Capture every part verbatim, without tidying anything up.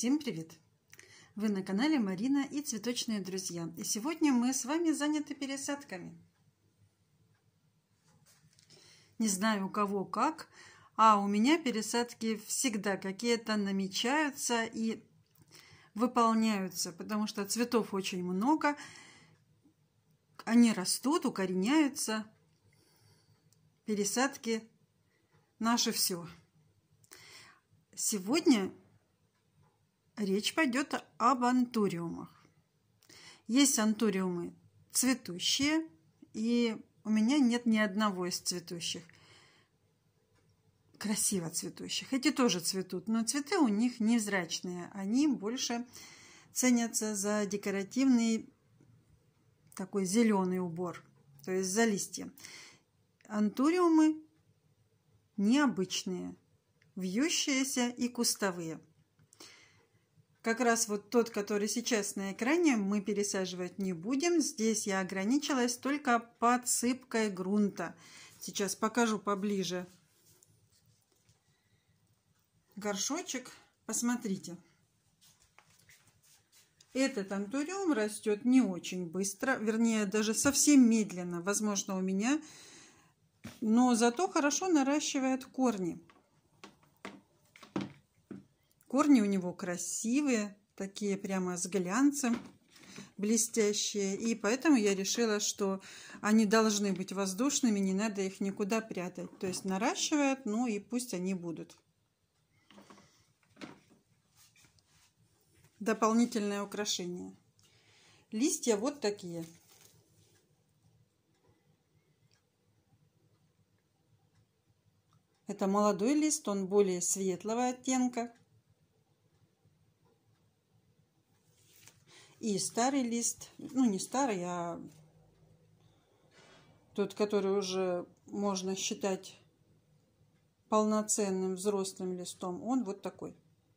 Всем привет! Вы на канале Марина и Цветочные друзья. И сегодня мы с вами заняты пересадками. Не знаю, у кого как, а у меня пересадки всегда какие-то намечаются и выполняются, потому что цветов очень много, они растут, укореняются. Пересадки наше все. Сегодня речь пойдет об антуриумах. Есть антуриумы цветущие, и у меня нет ни одного из цветущих. Красиво цветущих. Эти тоже цветут, но цветы у них невзрачные. Они больше ценятся за декоративный такой зеленый убор, то есть за листья. Антуриумы необычные, вьющиеся и кустовые. Как раз вот тот, который сейчас на экране, мы пересаживать не будем. Здесь я ограничилась только подсыпкой грунта. Сейчас покажу поближе горшочек. Посмотрите. Этот антуриум растет не очень быстро, вернее, даже совсем медленно, возможно, у меня, но зато хорошо наращивает корни. Корни у него красивые, такие прямо с глянцем, блестящие. И поэтому я решила, что они должны быть воздушными, не надо их никуда прятать. То есть наращивает, ну и пусть они будут. Дополнительное украшение. Листья вот такие. Это молодой лист, он более светлого оттенка. И старый лист, ну не старый, а тот, который уже можно считать полноценным взрослым листом, он вот такой.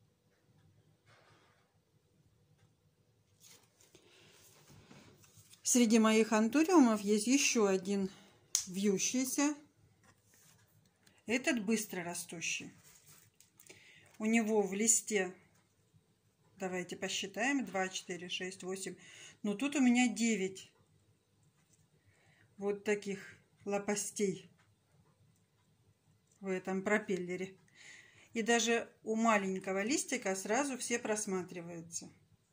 Среди моих антуриумов есть еще один вьющийся. Этот быстро растущий. У него в листе... Давайте посчитаем. два, четыре, шесть, восемь. Но тут у меня девять вот таких лопастей в этом пропеллере. И даже у маленького листика сразу все просматриваются.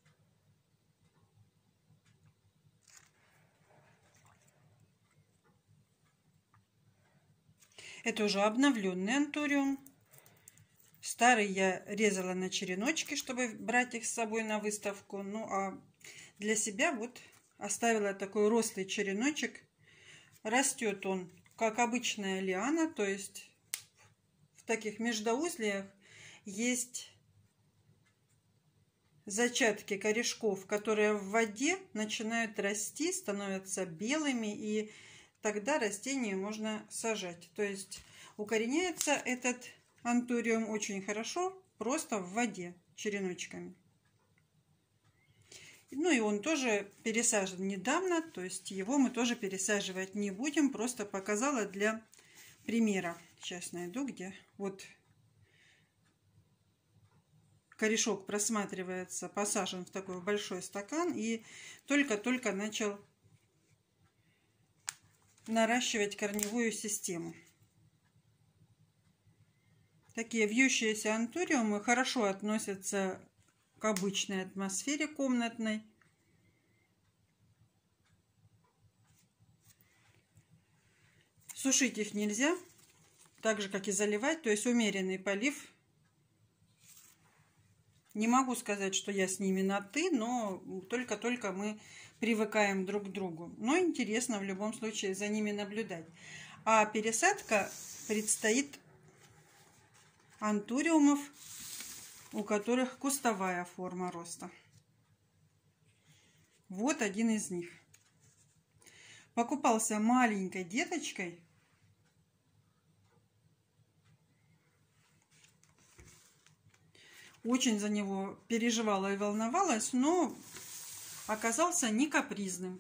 Это уже обновленный антуриум. Старый я резала на череночки, чтобы брать их с собой на выставку. Ну а для себя вот оставила такой рослый череночек. Растет он, как обычная лиана, то есть в таких междоузлиях есть зачатки корешков, которые в воде начинают расти, становятся белыми, и тогда растение можно сажать. То есть укореняется этот антуриум очень хорошо, просто в воде, череночками. Ну и он тоже пересажен недавно, то есть его мы тоже пересаживать не будем, просто показала для примера. Сейчас найду, где вот корешок просматривается, посажен в такой большой стакан и только-только начал наращивать корневую систему. Такие вьющиеся антуриумы хорошо относятся к обычной атмосфере комнатной. Сушить их нельзя, так же как и заливать, то есть умеренный полив. Не могу сказать, что я с ними на «ты», но только-только мы привыкаем друг к другу. Но интересно в любом случае за ними наблюдать. А пересадка предстоит антуриумов, у которых кустовая форма роста. Вот один из них. Покупался маленькой деточкой. Очень за него переживала и волновалась, но оказался не капризным.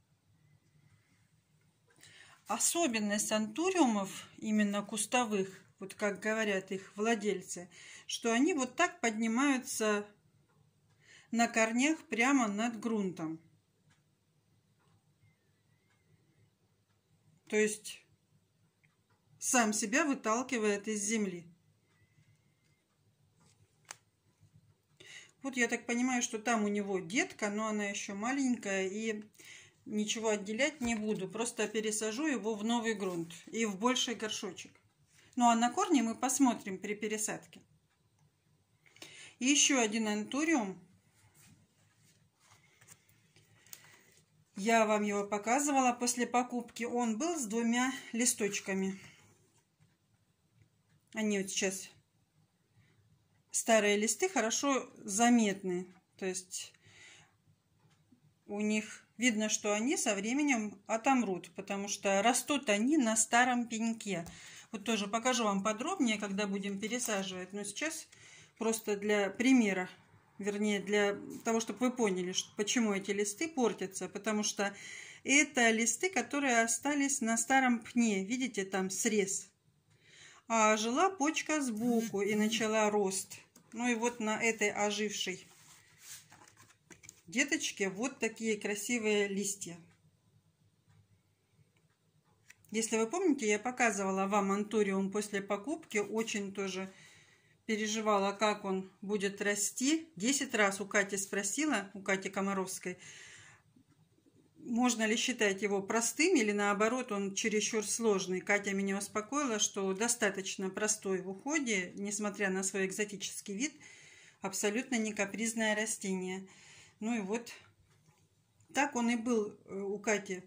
Особенность антуриумов, именно кустовых, вот как говорят их владельцы, что они вот так поднимаются на корнях прямо над грунтом. То есть сам себя выталкивает из земли. Вот я так понимаю, что там у него детка, но она еще маленькая, и ничего отделять не буду. Просто пересажу его в новый грунт и в больший горшочек. Ну а на корни мы посмотрим при пересадке. И еще один антуриум. Я вам его показывала после покупки. Он был с двумя листочками. Они вот сейчас, старые листы, хорошо заметны. То есть у них видно, что они со временем отомрут, потому что растут они на старом пеньке. Вот тоже покажу вам подробнее, когда будем пересаживать. Но сейчас просто для примера, вернее, для того, чтобы вы поняли, почему эти листы портятся. Потому что это листы, которые остались на старом пне. Видите, там срез. А жила почка сбоку и начала рост. Ну и вот на этой ожившей деточке вот такие красивые листья. Если вы помните, я показывала вам антуриум после покупки. Очень тоже переживала, как он будет расти. Десять раз у Кати спросила, у Кати Комаровской, можно ли считать его простым или наоборот он чересчур сложный. Катя меня успокоила, что достаточно простой в уходе, несмотря на свой экзотический вид, абсолютно не капризное растение. Ну и вот так он и был у Кати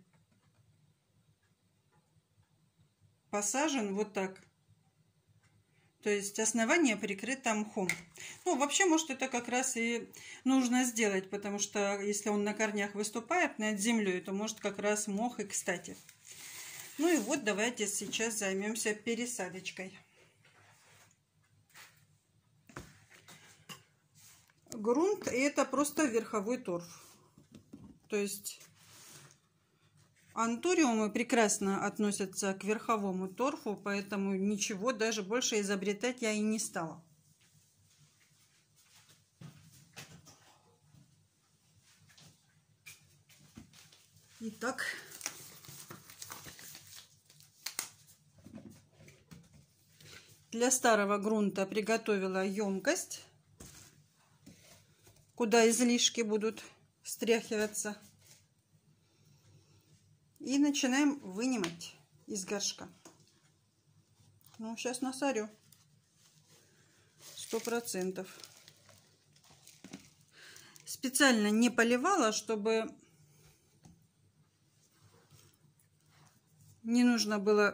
посажен вот так. То есть основание прикрыто мхом. Ну, вообще, может, это как раз и нужно сделать, потому что если он на корнях выступает над землей, то может как раз мох и кстати. Ну и вот давайте сейчас займемся пересадочкой. Грунт — это просто верховой торф. То есть антуриумы прекрасно относятся к верховому торфу, поэтому ничего даже больше изобретать я и не стала. Итак, для старого грунта приготовила емкость, куда излишки будут стряхиваться. И начинаем вынимать из горшка. Ну, сейчас насорю. Сто процентов. Специально не поливала, чтобы не нужно было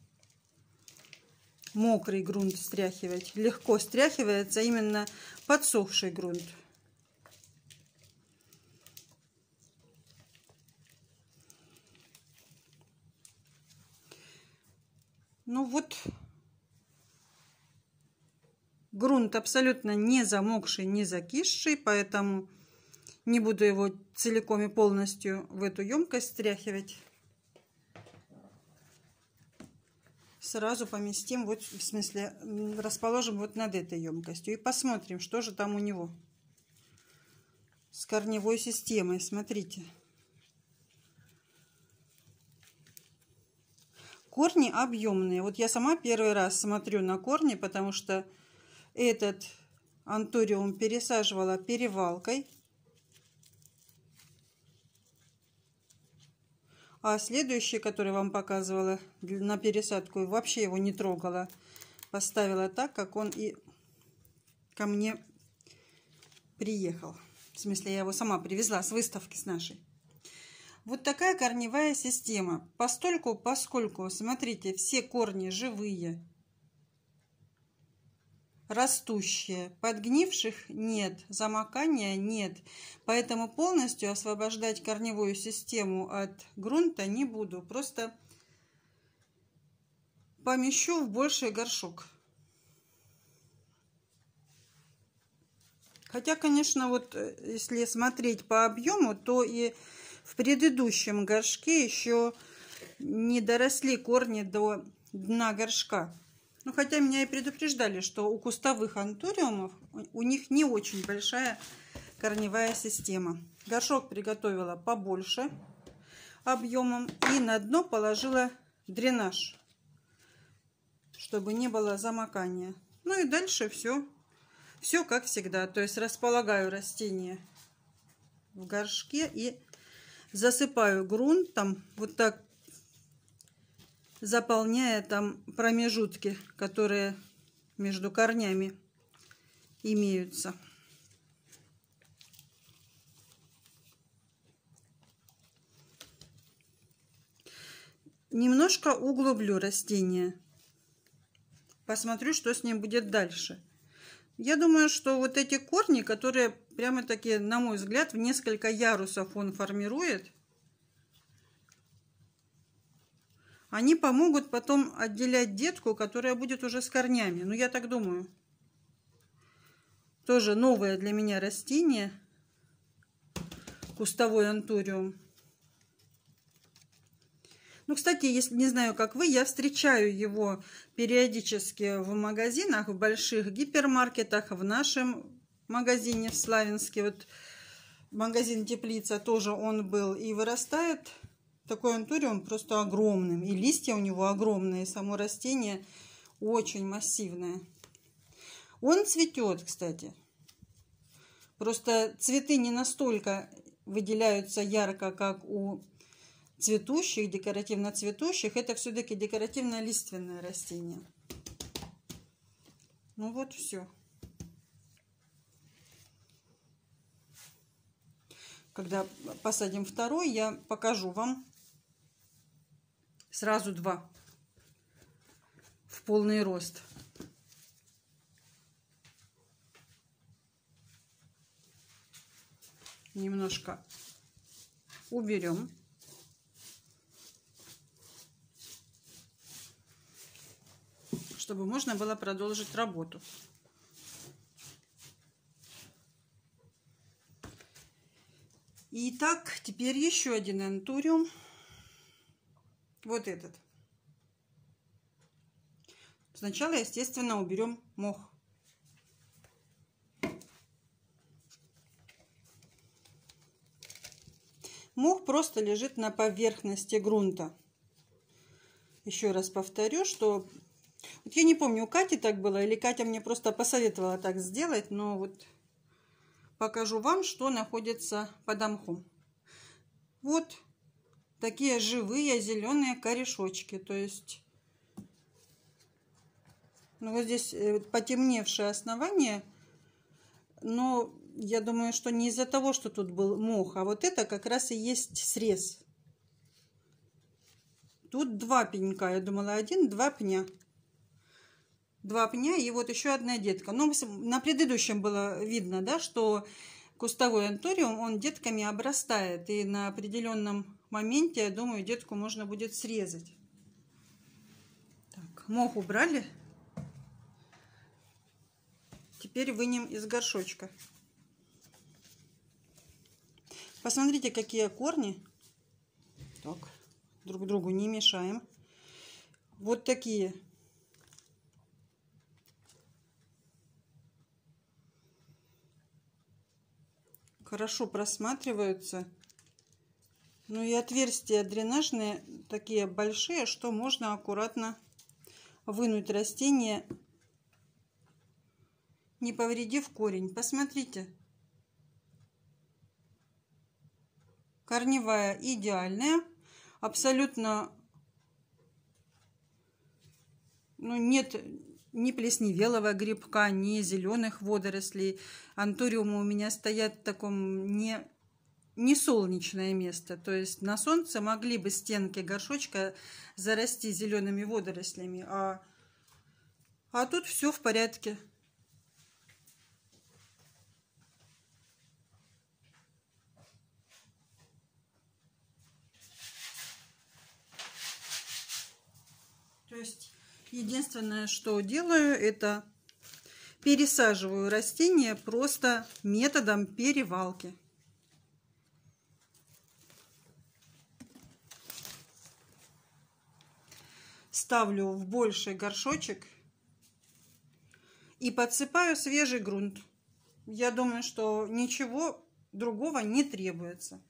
мокрый грунт стряхивать. Легко стряхивается именно подсохший грунт. Ну вот, грунт абсолютно не замокший, не закисший, поэтому не буду его целиком и полностью в эту емкость стряхивать. Сразу поместим, вот, в смысле, расположим вот над этой емкостью и посмотрим, что же там у него с корневой системой. Смотрите. Корни объемные. Вот я сама первый раз смотрю на корни, потому что этот антуриум пересаживала перевалкой. А следующий, который вам показывала на пересадку, вообще его не трогала. Поставила так, как он и ко мне приехал. В смысле, я его сама привезла с выставки с нашей. Вот такая корневая система. Постольку, поскольку, смотрите, все корни живые, растущие, подгнивших нет, замокания нет. Поэтому полностью освобождать корневую систему от грунта не буду. Просто помещу в больший горшок. Хотя, конечно, вот если смотреть по объему, то и в предыдущем горшке еще не доросли корни до дна горшка. Ну, хотя меня и предупреждали, что у кустовых антуриумов у них не очень большая корневая система. Горшок приготовила побольше объемом и на дно положила дренаж, чтобы не было замокания. Ну и дальше все, все как всегда. То есть располагаю растения в горшке и засыпаю грунтом, вот так заполняя там промежутки, которые между корнями имеются. Немножко углублю растение. Посмотрю, что с ним будет дальше. Я думаю, что вот эти корни, которые прямо-таки, на мой взгляд, в несколько ярусов он формирует, они помогут потом отделять детку, которая будет уже с корнями. Ну, я так думаю. Тоже новое для меня растение. Кустовой антуриум. Ну, кстати, если не знаю, как вы, я встречаю его периодически в магазинах, в больших гипермаркетах, в нашем магазине в Славянске. Вот магазин Теплица тоже он был. И вырастает такой антуриум просто огромным. И листья у него огромные, само растение очень массивное. Он цветет, кстати. Просто цветы не настолько выделяются ярко, как у цветущих, декоративно цветущих. Это все-таки декоративно-лиственное растение. Ну вот все. Когда посадим второй, я покажу вам сразу два в полный рост. Немножко уберем. Чтобы можно было продолжить работу. Итак, теперь еще один антуриум. Вот этот. Сначала, естественно, уберем мох. Мох просто лежит на поверхности грунта. Еще раз повторю, что... Вот я не помню, у Кати так было, или Катя мне просто посоветовала так сделать, но вот покажу вам, что находится под мхом. Вот такие живые зеленые корешочки, то есть, ну вот здесь потемневшее основание, но я думаю, что не из-за того, что тут был мох, а вот это как раз и есть срез. Тут два пенька, я думала один, два пня. Два пня и вот еще одна детка. Ну, на предыдущем было видно, да, что кустовой антуриум, он детками обрастает. И на определенном моменте, я думаю, детку можно будет срезать. Так, мох убрали. Теперь вынем из горшочка. Посмотрите, какие корни. Так, друг другу не мешаем. Вот такие. Хорошо просматриваются. Ну и отверстия дренажные такие большие, что можно аккуратно вынуть растение, не повредив корень. Посмотрите. Корневая идеальная. Абсолютно, ну, нет ни плесневелого грибка, ни зеленых водорослей. Антуриумы у меня стоят в таком не, не солнечное место. То есть на солнце могли бы стенки горшочка зарасти зелеными водорослями. А, а тут все в порядке. То есть единственное, что делаю, это пересаживаю растения просто методом перевалки. Ставлю в больший горшочек и подсыпаю свежий грунт. Я думаю, что ничего другого не требуется.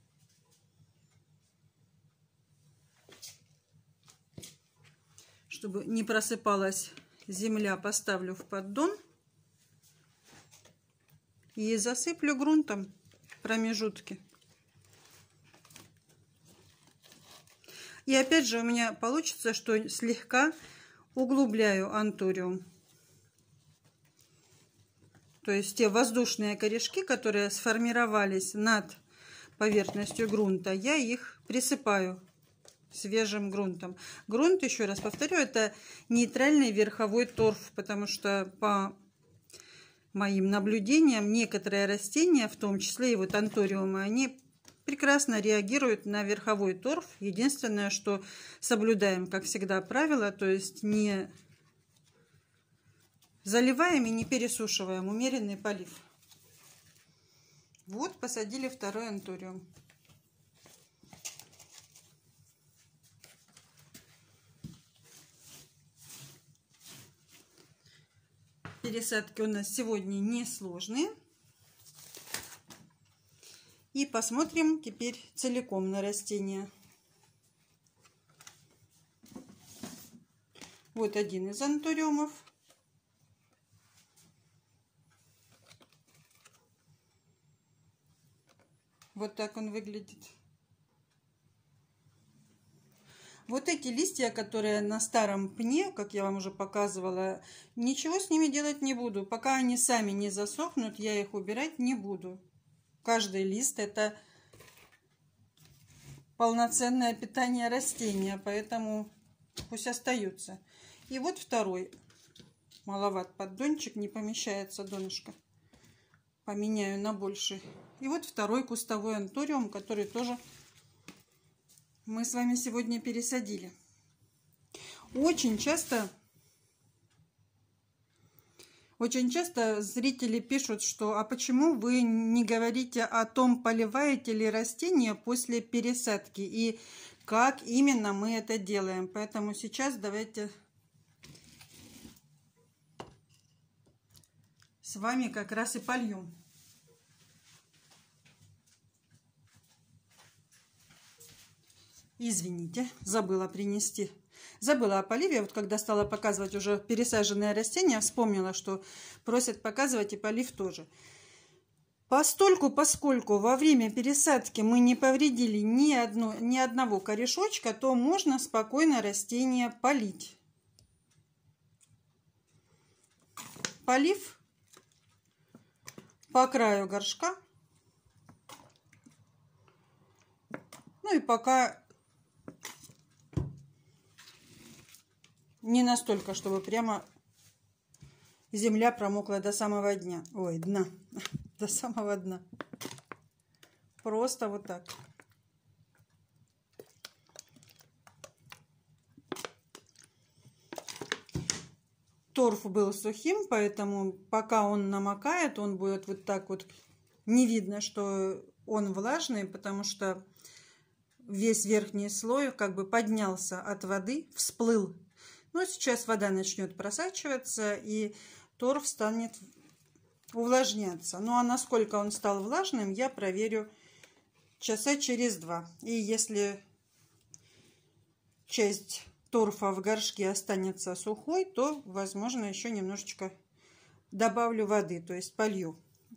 Чтобы не просыпалась земля, поставлю в поддон и засыплю грунтом промежутки. И опять же у меня получится, что слегка углубляю антуриум. То есть те воздушные корешки, которые сформировались над поверхностью грунта, я их присыпаю свежим грунтом. Грунт, еще раз повторю, это нейтральный верховой торф, потому что по моим наблюдениям некоторые растения, в том числе и вот антуриумы, они прекрасно реагируют на верховой торф. Единственное, что соблюдаем, как всегда, правило, то есть не заливаем и не пересушиваем, умеренный полив. Вот посадили второй антуриум. Пересадки у нас сегодня несложные. И посмотрим теперь целиком на растение. Вот один из антуриумов. Вот так он выглядит. Вот эти листья, которые на старом пне, как я вам уже показывала, ничего с ними делать не буду. Пока они сами не засохнут, я их убирать не буду. Каждый лист — это полноценное питание растения, поэтому пусть остаются. И вот второй. Маловат поддончик, не помещается донышко. Поменяю на больший. И вот второй кустовой антуриум, который тоже мы с вами сегодня пересадили. Очень часто, очень часто зрители пишут, что а почему вы не говорите о том, поливаете ли растения после пересадки и как именно мы это делаем. Поэтому сейчас давайте с вами как раз и польем. Извините, забыла принести. Забыла о поливе. Вот когда стала показывать уже пересаженные растения, вспомнила, что просят показывать и полив тоже. Постольку, поскольку во время пересадки мы не повредили ни, одно, ни одного корешочка, то можно спокойно растение полить. Полив по краю горшка. Ну и пока не настолько, чтобы прямо земля промокла до самого дня. Ой, дна. До самого дна. Просто вот так. Торф был сухим, поэтому пока он намокает, он будет вот так вот. Не видно, что он влажный, потому что весь верхний слой как бы поднялся от воды, всплыл. Но сейчас вода начнет просачиваться, и торф станет увлажняться. Ну а насколько он стал влажным, я проверю часа через два. И если часть торфа в горшке останется сухой, то, возможно, еще немножечко добавлю воды, то есть полью.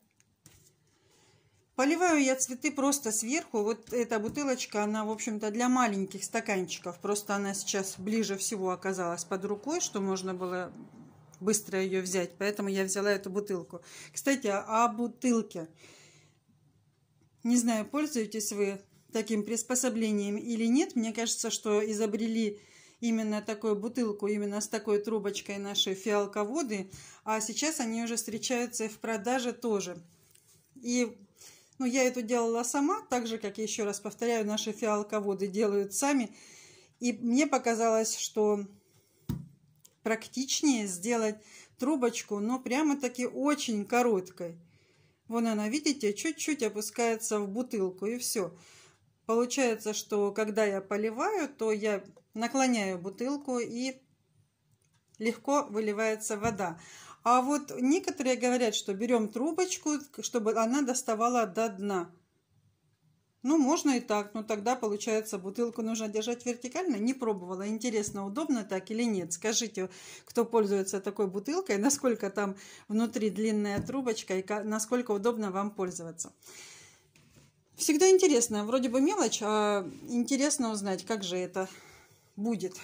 Поливаю я цветы просто сверху. Вот эта бутылочка, она, в общем-то, для маленьких стаканчиков. Просто она сейчас ближе всего оказалась под рукой, что можно было быстро ее взять. Поэтому я взяла эту бутылку. Кстати, о бутылке. Не знаю, пользуетесь вы таким приспособлением или нет. Мне кажется, что изобрели именно такую бутылку, именно с такой трубочкой наши фиалководы. А сейчас они уже встречаются в продаже тоже. И ну, я это делала сама, так же, как, еще раз повторяю, наши фиалководы делают сами. И мне показалось, что практичнее сделать трубочку, но прямо-таки очень короткой. Вон она, видите, чуть-чуть опускается в бутылку, и все. Получается, что когда я поливаю, то я наклоняю бутылку, и легко выливается вода. А вот некоторые говорят, что берем трубочку, чтобы она доставала до дна. Ну, можно и так, но тогда, получается, бутылку нужно держать вертикально. Не пробовала. Интересно, удобно так или нет? Скажите, кто пользуется такой бутылкой, насколько там внутри длинная трубочка и насколько удобно вам пользоваться. Всегда интересно. Вроде бы мелочь, а интересно узнать, как же это будет.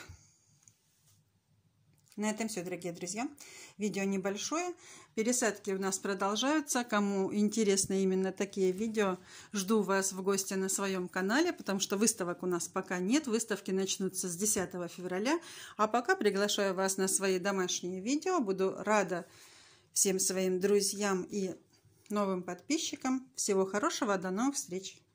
На этом все, дорогие друзья. Видео небольшое. Пересадки у нас продолжаются. Кому интересны именно такие видео, жду вас в гости на своем канале, потому что выставок у нас пока нет. Выставки начнутся с десятого февраля. А пока приглашаю вас на свои домашние видео. Буду рада всем своим друзьям и новым подписчикам. Всего хорошего. До новых встреч!